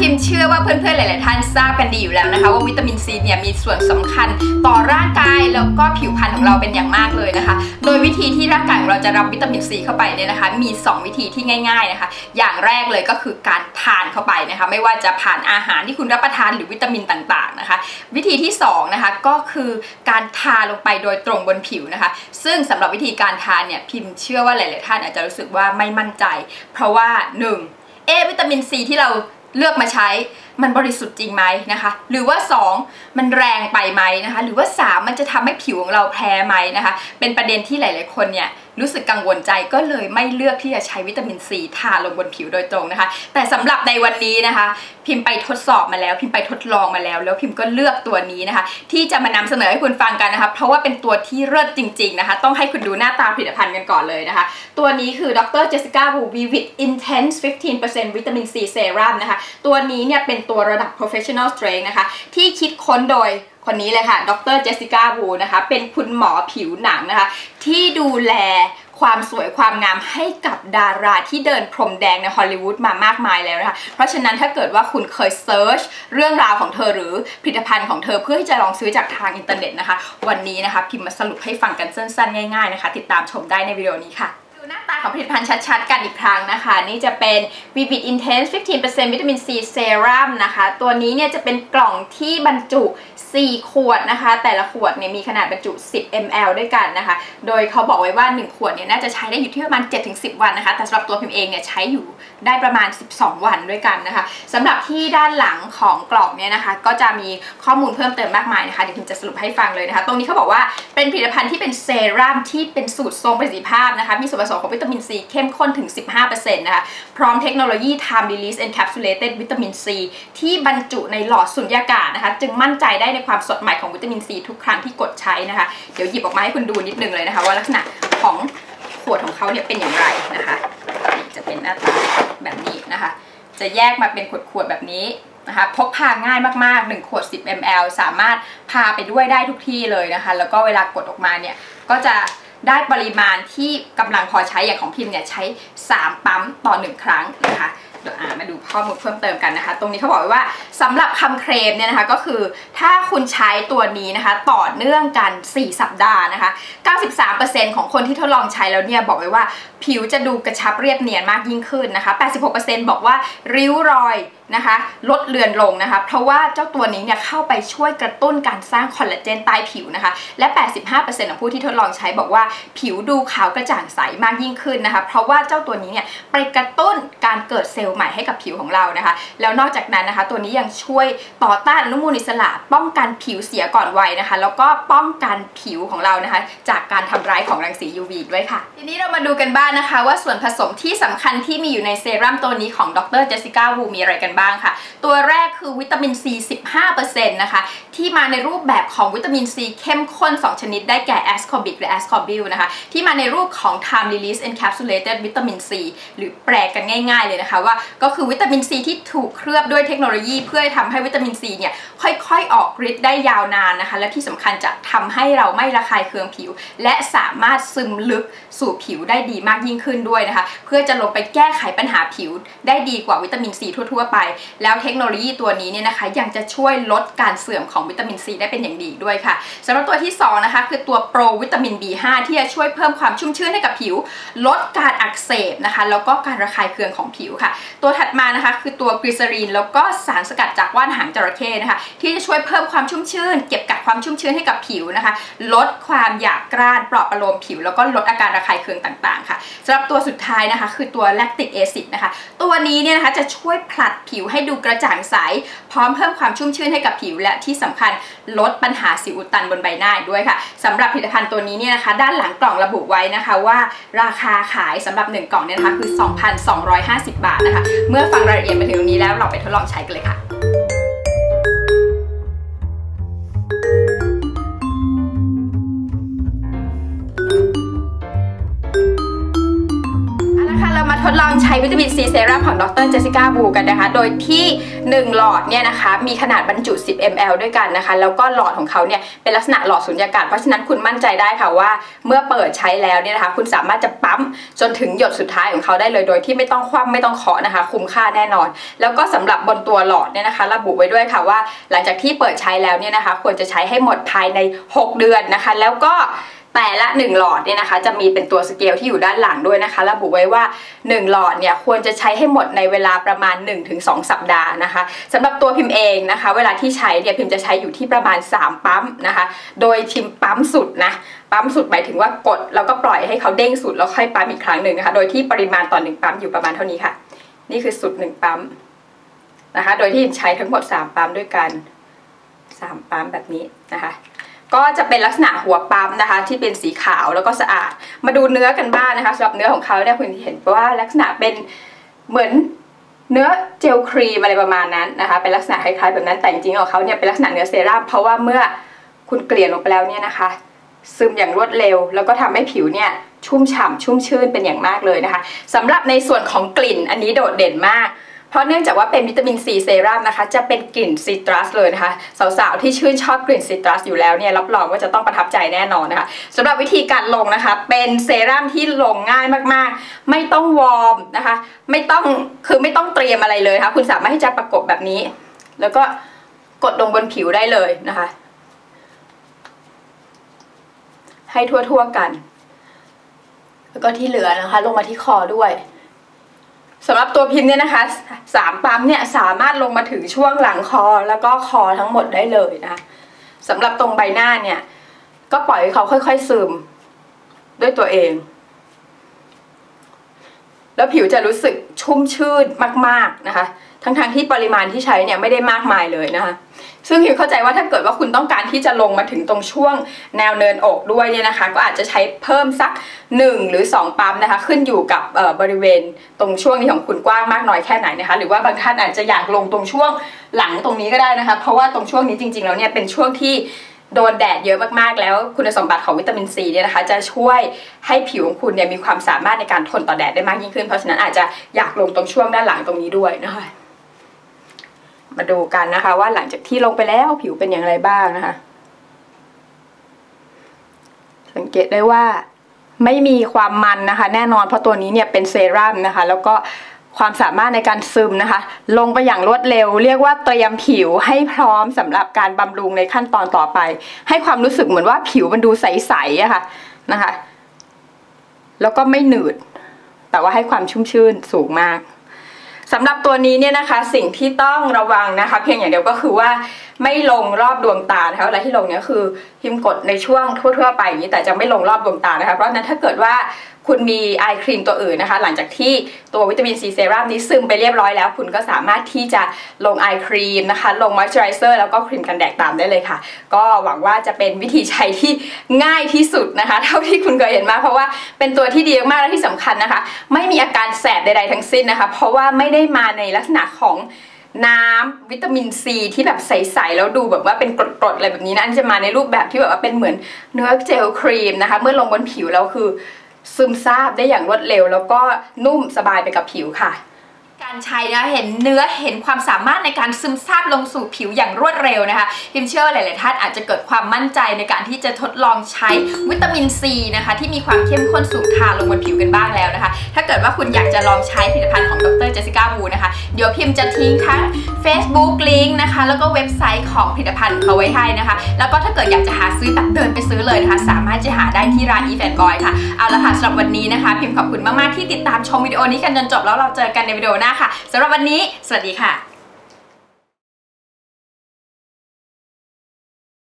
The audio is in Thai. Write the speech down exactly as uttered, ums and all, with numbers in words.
พิมพ์เชื่อว่าเพื่อนๆหลายๆท่านทราบกันดีอยู่แล้วนะคะว่าวิตามินซีเนี่ยมีส่วนสำคัญต่อร่างกายแล้วก็ผิวพรรณของเราเป็นอย่างมากเลยนะคะโดยวิธีที่ร่างกายของเราจะรับวิตามินซีเข้าไปเนี่ยนะคะมีสองวิธีที่ง่ายๆนะคะอย่างแรกเลยก็คือการทานเข้าไปนะคะไม่ว่าจะผ่านอาหารที่คุณรับประทานหรือวิตามินต่างๆนะคะวิธีที่สองนะคะก็คือการทาลงไปโดยตรงบนผิวนะคะซึ่งสำหรับวิธีการทานเนี่ยพิมพ์เชื่อว่าหลายๆท่านอาจจะรู้สึกว่าไม่มั่นใจเพราะว่าหนึ่งเอวิตามินซีที่เราเลือกมาใช้มันบริสุทธิ์จริงไหมนะคะหรือว่าสองมันแรงไปไหมนะคะหรือว่าสามมันจะทำให้ผิวของเราแพ้ไหมนะคะเป็นประเด็นที่หลายๆคนเนี่ยรู้สึกกังวลใจก็เลยไม่เลือกที่จะใช้วิตามินซีทาลงบนผิวโดยตรงนะคะแต่สำหรับในวันนี้นะคะพิมพ์ไปทดสอบมาแล้วพิมพ์ไปทดลองมาแล้วแล้วพิมพ์ก็เลือกตัวนี้นะคะที่จะมานำเสนอให้คุณฟังกันนะคะเพราะว่าเป็นตัวที่เลิศจริงๆนะคะต้องให้คุณดูหน้าตาผลิตภัณฑ์กันก่อนเลยนะคะตัวนี้คือดร. Jessica Wu Vivid Intense สิบห้าเปอร์เซ็นต์ วิตามินซีเซรั่มนะคะตัวนี้เนี่ยเป็นตัวระดับ professional strength นะคะที่คิดค้นโดยคนนี้เลยค่ะดร. Jessica Wu นะคะเป็นคุณหมอผิวหนังนะคะที่ดูแลความสวยความงามให้กับดาราที่เดินพรมแดงในฮอลลีวูดมามากมายแล้วนะคะเพราะฉะนั้นถ้าเกิดว่าคุณเคยเซิร์ชเรื่องราวของเธอหรือผลิตภัณฑ์ของเธอเพื่อที่จะลองซื้อจากทางอินเทอร์เน็ตนะคะวันนี้นะคะพิมพ์มาสรุปให้ฟังกันสั้นๆง่ายๆนะคะติดตามชมได้ในวิดีโอนี้ค่ะหน้าตาของผลิตภัณฑ์ชัดๆกันอีกครั้งนะคะนี่จะเป็น Vivid Intense สิบห้าเปอร์เซ็นต์ วิตามินซีเซรั่มนะคะตัวนี้เนี่ยจะเป็นกล่องที่บรรจุสี่ขวดนะคะแต่ละขวดเนี่ยมีขนาดบรรจุสิบมิลลิลิตร ด้วยกันนะคะโดยเขาบอกไว้ว่าหนึ่งขวดเนี่ยน่าจะใช้ได้อยู่ที่ประมาณ เจ็ดถึงสิบ วันนะคะแต่สำหรับตัวพิมเองเนี่ยใช้อยู่ได้ประมาณสิบสองวันด้วยกันนะคะสำหรับที่ด้านหลังของกล่องเนี่ยนะคะก็จะมีข้อมูลเพิ่มเติมมากมายนะคะเดี๋ยวพิมจะสรุปให้ฟังเลยนะคะตรงนี้เขาบอกว่าเป็นผลิตภัณฑ์ที่เป็นเซรั่มที่เป็นสูตรทรงประสิทธิภาพนะคะมีส่วนผสมของวิตามินซีเข้มข้นถึง สิบห้าเปอร์เซ็นต์ นะคะพร้อมเทคโนโลยี Time Release Encapsulated วิตามินซีที่บรรจุในหลอดสุญญากาศนะคะจึงมั่นใจได้ในความสดใหม่ของวิตามินซีทุกครั้งที่กดใช้นะคะเดี๋ยวหยิบออกมาให้คุณดูนิดนึงเลยนะคะว่าลักษณะของขวดของเขาเนี่ยเป็นอย่างไรนะคะจะเป็นหน้าตาแบบนี้นะคะจะแยกมาเป็นขวดๆแบบนี้นะคะพกพาง่ายมากๆหนึ่งขวดสิบมิลลิลิตร สามารถพาไปด้วยได้ทุกที่เลยนะคะแล้วก็เวลากดออกมาเนี่ยก็จะได้ปริมาณที่กำลังพอใช้อย่างของพิมเนี่ยใช้สามปั๊มต่อหนึ่งครั้งนะคะเดี๋ยวมาดูข้อมูลเพิ่มเติมกันนะคะตรงนี้เขาบอกไว้ว่าสำหรับคำเคลมเนี่ยนะคะก็คือถ้าคุณใช้ตัวนี้นะคะต่อเนื่องกันสี่สัปดาห์นะคะ เก้าสิบสามเปอร์เซ็นต์ ของคนที่ทดลองใช้แล้วเนี่ยบอกไว้ว่าผิวจะดูกระชับเรียบเนียนมากยิ่งขึ้นนะคะ แปดสิบหกเปอร์เซ็นต์ บอกว่าริ้วรอยนะคะลดเลือนลงนะคะเพราะว่าเจ้าตัวนี้เนี่ยเข้าไปช่วยกระตุ้นการสร้างคอลลาเจนใต้ผิวนะคะและ แปดสิบห้าเปอร์เซ็นต์ ของผู้ที่ทดลองใช้บอกว่าผิวดูขาวกระจ่างใสมากยิ่งขึ้นนะคะเพราะว่าเจ้าตัวนี้เนี่ยไปกระตุ้นการเกิดเซลล์ใหม่ให้กับผิวของเรานะคะแล้วนอกจากนั้นนะคะตัวนี้ยังช่วยต่อต้านอนุมูลอิสระป้องกันผิวเสียก่อนวัยนะคะแล้วก็ป้องกันผิวของเรานะคะจากการทำร้ายของรังสี ยู วี ด้วยค่ะทีนี้เรามาดูกันบ้าง นะคะว่าส่วนผสมที่สำคัญที่มีอยู่ในเซรั่มตัวนี้ของดร. Jessica Wu มีอะไรกันบ้างค่ะตัวแรกคือวิตามินซี สิบห้าเปอร์เซ็นต์ นะคะที่มาในรูปแบบของวิตามินซีเข้มข้นสองชนิดได้แก่ Ascorbic และ Ascorbyl นะคะที่มาในรูปของ Time Release Encapsulated วิตามินซีหรือแปลกันง่ายๆเลยนะคะว่าก็คือวิตามินซีที่ถูกเคลือบด้วยเทคโนโลยีเพื่อทำให้วิตามินซีเนี่ยค่อยๆออกฤทธิ์ได้ยาวนานนะคะและที่สำคัญจะทำให้เราไม่ระคายเคืองผิวและสามารถซึมลึกสู่ผิวได้ดีมากยิ่งขึ้นด้วยนะคะเพื่อจะลงไปแก้ไขปัญหาผิวได้ดีกว่าวิตามินซีทั่วๆไปแล้วเทคโนโลยีตัวนี้เนี่ยนะคะยังจะช่วยลดการเสื่อมของวิตามินซีได้เป็นอย่างดีด้วยค่ะสำหรับตัวที่สองนะคะคือตัวโปรวิตามิน บี ห้า ที่จะช่วยเพิ่มความชุ่มชื้นให้กับผิวลดการอักเสบนะคะแล้วก็การระคายเคืองของผิวค่ะตัวถัดมานะคะคือตัวกลีเซอรีนแล้วก็สารสกัดจากว่านหางจระเข้นะคะที่จะช่วยเพิ่มความชุ่มชื้นเก็บกักความชุ่มชื้นให้กับผิวนะคะลดความหยาบกร้านปลอบประโลมผิวแล้วก็ลดอาการระคายเคืองต่างๆค่ะสำหรับตัวสุดท้ายนะคะคือตัวแลคติกแอซิดนะคะตัวนี้เนี่ยนะคะจะช่วยผลัดผิวให้ดูกระจ่างใสพร้อมเพิ่มความชุ่มชื้นให้กับผิวและที่สำคัญลดปัญหาสิวอุดตันบนใบหน้าด้วยค่ะสำหรับผลิตภัณฑ์ตัวนี้เนี่ยนะคะด้านหลังกล่องระบุไว้นะคะว่าราคาขายสำหรับหนึ่งกล่องเนี่ยนะคะคือ สองพันสองร้อยห้าสิบ บาทนะคะเมื่อฟังรายละเอียดมาถึงตรงนี้แล้วเราไปทดลองใช้กันเลยค่ะทลองใช้วิตามินซีเซรั่มของดรเจสสิก้าบูกันนะคะโดยที่หนึ่งหลอดเนี่ยนะคะมีขนาดบรรจุสิบมิลลิลิตร ด้วยกันนะคะแล้วก็หลอดของเขาเนี่ยเป็นลักษณะหลอดสุญญากาศเพราะฉะนั้นคุณมั่นใจได้ค่ะว่าเมื่อเปิดใช้แล้วเนี่ยนะคะคุณสามารถจะปั๊มจนถึงหยดสุดท้ายของเขาได้เลยโดยที่ไม่ต้องคว่ำไม่ต้องเคาะนะคะคุ้มค่าแน่นอนแล้วก็สำหรับบนตัวหลอดเนี่ยนะคะระบุไว้ด้วยค่ะว่าหลังจากที่เปิดใช้แล้วเนี่ยนะคะควรจะใช้ให้หมดภายในหกเดือนนะคะแล้วก็แต่ละหนึ่งหลอดเนี่ยนะคะจะมีเป็นตัวสเกลที่อยู่ด้านหลังด้วยนะคะระบุไว้ว่าหนึ่งหลอดเนี่ยควรจะใช้ให้หมดในเวลาประมาณ หนึ่งถึงสอง สัปดาห์นะคะสำหรับตัวพิมพ์เองนะคะเวลาที่ใช้เนี่ยพิมพ์จะใช้อยู่ที่ประมาณสามปั๊มนะคะโดยพิมพ์ปั๊มสุดนะปั๊มสุดหมายถึงว่ากดแล้วก็ปล่อยให้เขาเด้งสุดแล้วค่อยปั๊มอีกครั้งหนึ่งนะคะโดยที่ปริมาณต่อหนึ่งปั๊มอยู่ประมาณเท่านี้ค่ะนี่คือสุดหนึ่งปั๊มนะคะโดยที่ใช้ทั้งหมดสามปั๊มด้วยกันสามปั๊มแบบนี้นะคะก็จะเป็นลักษณะหัวปั๊มนะคะที่เป็นสีขาวแล้วก็สะอาดมาดูเนื้อกันบ้างนะคะสำหรับเนื้อของเขาเนี่ยคุณเห็นว่าลักษณะเป็นเหมือนเนื้อเจลครีมอะไรประมาณนั้นนะคะเป็นลักษณะคล้ายๆแบบนั้นแต่จริงๆของเขาเนี่ยเป็นลักษณะเนื้อเซรั่มเพราะว่าเมื่อคุณเกลี่ยลงไปแล้วเนี่ยนะคะซึมอย่างรวดเร็วแล้วก็ทำให้ผิวเนี่ยชุ่มฉ่ำชุ่มชื่นเป็นอย่างมากเลยนะคะสำหรับในส่วนของกลิ่นอันนี้โดดเด่นมากเพราะเนื่องจากว่าเป็นวิตามินซีเซรั่มนะคะจะเป็นกลิ่นซิตรัสเลยนะคะสาวๆที่ชื่นชอบกลิ่นซิตรัสอยู่แล้วเนี่ยรับรองว่าจะต้องประทับใจแน่นอนนะคะสำหรับวิธีการลงนะคะเป็นเซรั่มที่ลงง่ายมากๆไม่ต้องวอร์มนะคะไม่ต้องคือไม่ต้องเตรียมอะไรเลยค่ะคุณสามารถที่จะประกบแบบนี้แล้วก็กดลงบนผิวได้เลยนะคะให้ทั่วๆกันแล้วก็ที่เหลือนะคะลงมาที่คอด้วยสำหรับตัวพิมพ์เนี่ยนะคะสามปั๊มเนี่ยสามารถลงมาถึงช่วงหลังคอแล้วก็คอทั้งหมดได้เลยนะคะสำหรับตรงใบหน้าเนี่ยก็ปล่อยให้เขาค่อยๆซึมด้วยตัวเองแล้วผิวจะรู้สึกชุ่มชื่นมากๆนะคะทั้งๆที่ปริมาณที่ใช้เนี่ยไม่ได้มากมายเลยนะคะซึ่งพิมเข้าใจว่าถ้าเกิดว่าคุณต้องการที่จะลงมาถึงตรงช่วงแนวเนินอกด้วยเนี่ยนะคะก็อาจจะใช้เพิ่มสักหนึ่งหรือสองปั๊มนะคะขึ้นอยู่กับบริเวณตรงช่วงนี้ของคุณกว้างมากน้อยแค่ไหนนะคะหรือว่าบางท่านอาจจะอยากลงตรงช่วงหลังตรงนี้ก็ได้นะคะเพราะว่าตรงช่วงนี้จริงๆแล้วเนี่ยเป็นช่วงที่โดนแดดเยอะมากๆแล้วคุณสมบัติของวิตามินซีเนี่ยนะคะจะช่วยให้ผิวของคุณเนี่ยมีความสามารถในการทนต่อแดดได้มากยิ่งขึ้นเพราะฉะนั้นอาจจะอยากลงตรงช่วงด้านหลังตรงนี้ด้วยนะคะมาดูกันนะคะว่าหลังจากที่ลงไปแล้วผิวเป็นอย่างไรบ้างนะคะสังเกตได้ว่าไม่มีความมันนะคะแน่นอนเพราะตัวนี้เนี่ยเป็นเซรั่มนะคะแล้วก็ความสามารถในการซึมนะคะลงไปอย่างรวดเร็วเรียกว่าเตรียมผิวให้พร้อมสำหรับการบำรุงในขั้นตอนต่อไปให้ความรู้สึกเหมือนว่าผิวมันดูใสๆอะค่ะนะคะแล้วก็ไม่หนืดแต่ว่าให้ความชุ่มชื่นสูงมากสำหรับตัวนี้เนี่ยนะคะสิ่งที่ต้องระวังนะคะเพียงอย่างเดียวก็คือว่าไม่ลงรอบดวงตานะคะเวลาที่ลงเนี่ยคือพิมพ์กดในช่วงทั่วๆไปอย่างนี้แต่จะไม่ลงรอบดวงตานะคะเพราะฉะนั้นถ้าเกิดว่าคุณมีไอครีมตัวอื่นนะคะหลังจากที่ตัววิตามินซีเซรั่มนี้ซึมไปเรียบร้อยแล้วคุณก็สามารถที่จะลงไอครีมนะคะลงมอยส์เจอไรเซอร์แล้วก็ครีมกันแดดตามได้เลยค่ะก็หวังว่าจะเป็นวิธีใช้ที่ง่ายที่สุดนะคะเท่าที่คุณเคยเห็นมาเพราะว่าเป็นตัวที่ดีมากและที่สำคัญนะคะไม่มีอาการแสบใดๆทั้งสิ้นนะคะเพราะว่าไม่ได้มาในลักษณะของน้ำวิตามินซีที่แบบใสๆแล้วดูแบบว่าเป็นกรดๆอะไรแบบนี้นะอันจะมาในรูปแบบที่แบบว่าเป็นเหมือนเนื้อเจลครีมนะคะเมื่อลงบนผิวแล้วคือซึมซาบได้อย่างรวดเร็วแล้วก็นุ่มสบายไปกับผิวค่ะการใช้นะเห็นเนื้อเห็นความสามารถในการซึมซาบลงสู่ผิวอย่างรวดเร็วนะคะพิมเชื่อหลายๆท่านอาจจะเกิดความมั่นใจในการที่จะทดลองใช้วิตามินซีนะคะที่มีความเข้มข้นสูงทาลงบนผิวกันบ้างแล้วนะคะถ้าเกิดว่าคุณอยากจะลองใช้ผลิตภัณฑ์ของดรเจสสิก้าบูนะคะเดี๋ยวพิมจะทิ้งทั้ง Facebook ลิงก์นะคะแล้วก็เว็บไซต์ของผลิตภัณฑ์เขาไว้ให้นะคะแล้วก็ถ้าเกิดอยากจะหาซื้อแบบเดินไปซื้อเลยนะคะสามารถจะหาได้ที่ร้าน Eve and Boy ค่ะเอาละค่ะสำหรับวันนี้นะคะพิมขอบคุณมากๆที่ติดตามชมวิดีโอนี้กันจนจบแล้วเราเจอกันในวิดีโอหน้าค่ะสำหรับวันนี้สวัสดีค่ะ